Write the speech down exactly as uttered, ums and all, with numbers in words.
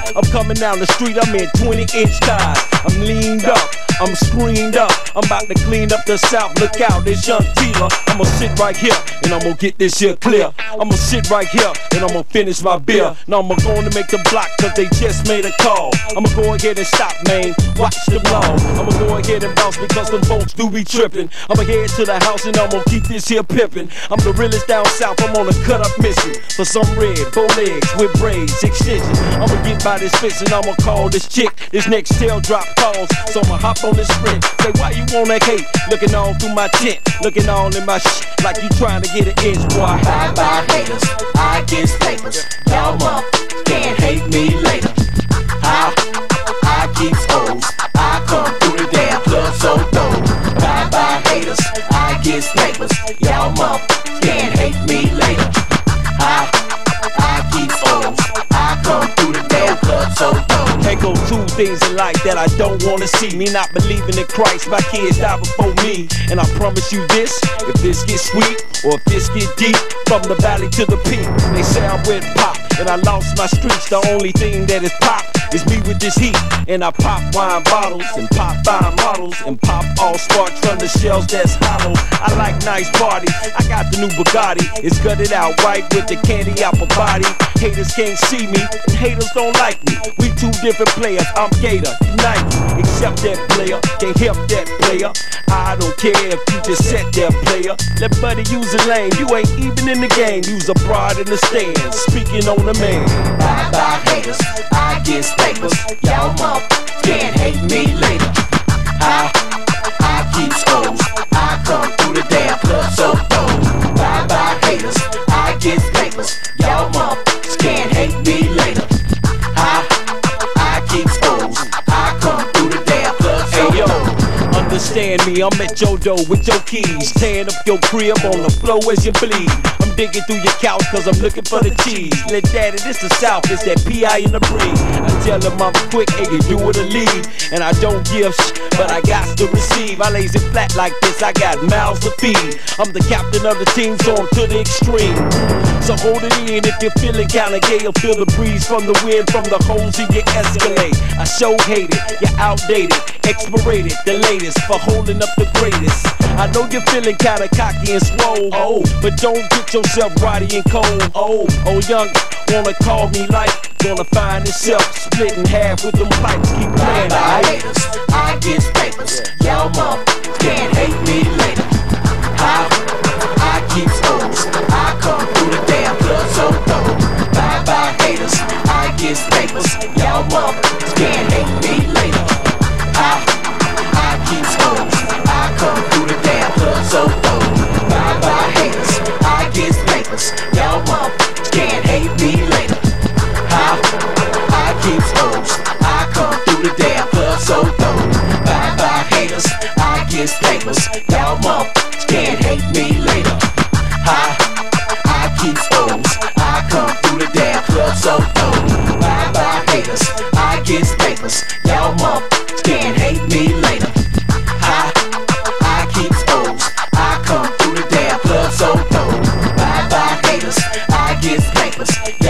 I'm coming down the street, I'm in twenty inch ties. I'm leaned up, I'm screened up. I'm about to clean up the South, look out, it's Young Tila. I'ma sit right here, and I'm gonna get this here clear. I'ma sit right here, and I'm gonna finish my beer. Now I'm gonna make the block, cause they just made a call. I'ma go ahead and stop, man, watch them long. I'ma go ahead and bounce because them folks do be tripping. I'ma head to the house, and I'm gonna keep this here pippin'. I'm the realest down south, I'm on a cut up mission. For some red, bow legs with braids, extensions. I'ma get by this fix, and I'ma call this chick. This next tail drop calls, so I'ma hop on this sprint. Say, why you want that hate? Looking all through my tent, looking all in my shit, like you trying to get an inch, boy. Bye bye haters, I get papers. Y'all mother can't hate me later. I, I keep O's, I come through the damn club so dope. Bye bye haters, I get papers. Y'all mother can't hate me later. I, I keep O's, I come through the damn club so dope. Can't go two things in life that I don't wanna see. Me not believing in Christ, my kids die before me. And I promise you this, if this gets sweet, or if this get deep, from the valley to the peak, they say I went pop, and I lost my streaks. The only thing that is pop is me with this heat. And I pop wine bottles, and pop fine models, and pop all sparks from the shells that's hollow. I like nice parties, I got the new Bugatti. It's gutted out white with the candy apple body. Haters can't see me, and haters don't like me. We two different players, I'm Gator, you Nike. Except that player, can't help that player. I don't care if you just set that player. Let buddy use a lane, you ain't even in the game. Use a broad in the stands, speaking on the man. Bye bye haters, I get papers. Y'all mother can't hate me later. I, I keep O's, I come through the damn club so dope. Bye bye haters, I get papers. Y'all mother can't hate me later. I, I keep O's, I come through the damn club so hey, yo. dope. Understand me, I'm at your door with your keys, tearing up your crib on the floor as you bleed. I'm digging through your couch cause I'm looking for the cheese. Let daddy, this the South, it's that P I in the breeze. I tell him I'm quick, hey, you do it or leave. And I don't give sh, but I got to receive. I lays it flat like this, I got mouths to feed. I'm the captain of the team, so I'm to the extreme. So hold it in if you're feeling kinda gay. You'll feel the breeze from the wind, from the holes in your Escalade. I so hate it, you're outdated, expirated, the latest for holding up the greatest. I know you're feeling kinda cocky and swole, oh, but don't get yourself rowdy and cold. Oh, oh, young, wanna call me like, gonna find itself split in half with them pipes. Keep playing, I alright? haters, I get papers. Y'all mother can't hate me later. I, I keep O's, I come through the damn club so dope. Bye bye haters, I get papers. Y'all mother can't hate me later. I, I keep O's, I come through the damn club so dope. Bye bye haters, I get papers. Y'all mother can't hate me later. I, I keep O's, I come through the damn club so dope. Bye bye haters, I get papers. Y'all mother can't hate me later. I, I keep O's, I come through the damn club so dope. Bye bye haters, I get papers. Y'all mother can't hate me later. I, I keep O's, I come through the damn club so dope. Bye bye haters, I get papers.